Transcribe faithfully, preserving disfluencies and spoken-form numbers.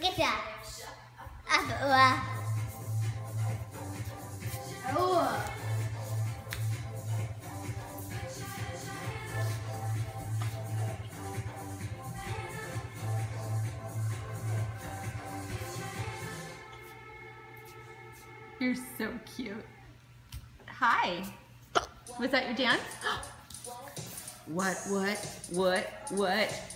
Cái trà. À, tự à. Ủa. You're so cute. Hi. Was that your dance? What, what, what, what?